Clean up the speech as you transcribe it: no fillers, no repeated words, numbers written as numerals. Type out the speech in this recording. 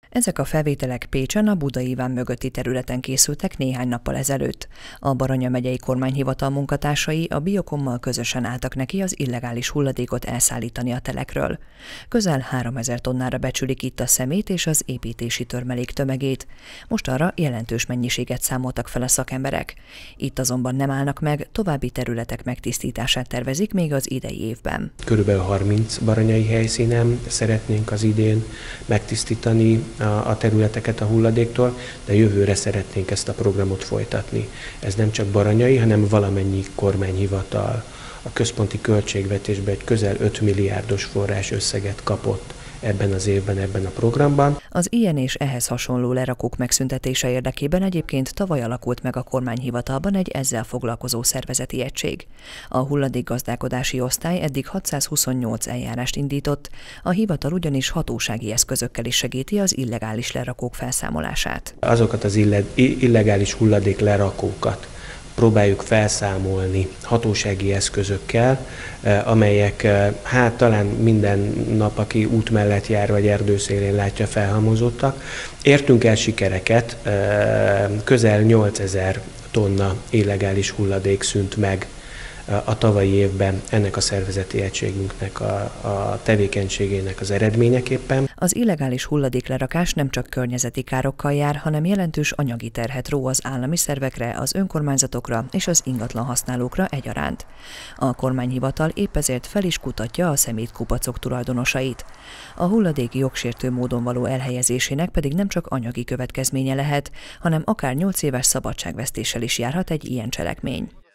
Ezek a felvételek Pécsen a Budai Iván mögötti területen készültek néhány nappal ezelőtt. A Baranya megyei kormányhivatal munkatársai a Biokommal közösen álltak neki az illegális hulladékot elszállítani a telekről. Közel 3000 tonnára becsülik itt a szemét és az építési törmelék tömegét. Most arra jelentős mennyiséget számoltak fel a szakemberek. Itt azonban nem állnak meg, további területek megtisztítását tervezik még az idei évben. Körülbelül 30 baranyai helyszínen szeretnénk az idén megtisztítani a területeket a hulladéktól, de jövőre szeretnénk ezt a programot folytatni. Ez nem csak baranyai, hanem valamennyi kormányhivatal a központi költségvetésbe egy közel 5 milliárdos forrás összeget kapott ebben az évben, ebben a programban. Az ilyen és ehhez hasonló lerakók megszüntetése érdekében egyébként tavaly alakult meg a kormányhivatalban egy ezzel foglalkozó szervezeti egység. A hulladékgazdálkodási osztály eddig 628 eljárást indított, a hivatal ugyanis hatósági eszközökkel is segíti az illegális lerakók felszámolását. Azokat az illegális hulladék lerakókat próbáljuk felszámolni hatósági eszközökkel, amelyek talán minden nap, aki út mellett jár vagy erdőszélén látja, felhalmozottak. Értünk el sikereket, közel 8000 tonna illegális hulladék szűnt meg a tavalyi évben ennek a szervezeti egységünknek a tevékenységének az eredményeképpen. Az illegális hulladéklerakás nem csak környezeti károkkal jár, hanem jelentős anyagi terhet ró az állami szervekre, az önkormányzatokra és az ingatlan használókra egyaránt. A kormányhivatal épp ezért fel is kutatja a szemétkupacok tulajdonosait. A hulladék jogsértő módon való elhelyezésének pedig nem csak anyagi következménye lehet, hanem akár 8 éves szabadságvesztéssel is járhat egy ilyen cselekmény.